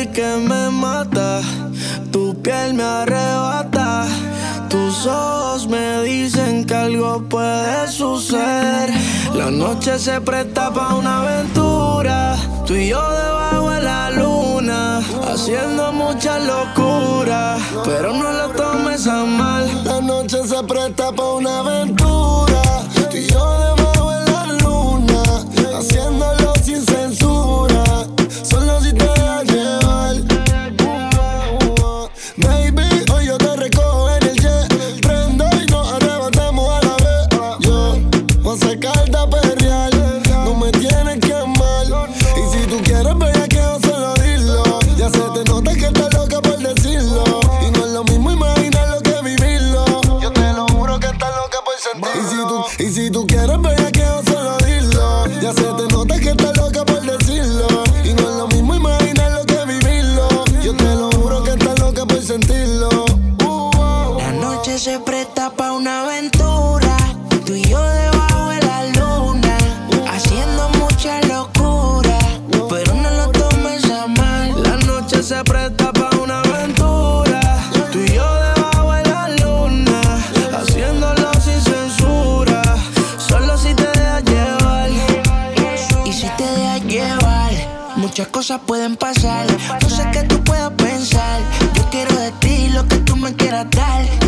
que me mata, tu piel me arrebata. Tus ojos me dicen que algo puede suceder. La noche se presta pa' una aventura, tú y yo debajo de la luna, haciendo muchas locuras, pero no lo tomes a mal. La noche se presta pa' una aventura, tú y yo debajo de la luna, haciéndolo sin censura, solo si te dejas llevar. Baby, hoy yo te recojo en el jet, prendo y nos arrebatamos a la vez. Yo voy a sacarte a perrear, no me tienes que amar. Y si tú quieres bellaqueo, solo dilo. Ya se te nota que estás loca por decirlo, y no es lo mismo imaginarlo que vivirlo. Yo te lo juro que estás loca por sentirlo. Y si tú quieres bellaqueo, solo dilo. Ya se te nota que estás loca por decirlo, y no es lo mismo imaginarlo que vivirlo. Yo te lo juro que estás loca por sentirlo. La noche se presta pa' una aventura, tú y yo debajo de la luna, haciendo mucha locura, pero no lo tomes a mal. La noche se presta pa' una aventura, tú y yo debajo de la luna, haciéndolo sin censura, solo si te dejas llevar. Y si te dejas llevar, muchas cosas pueden pasar. No sé qué tú puedas pensar, yo quiero de ti lo que tú me quieras dar.